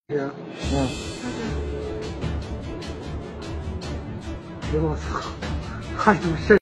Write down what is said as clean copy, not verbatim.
出ます。はい、どうして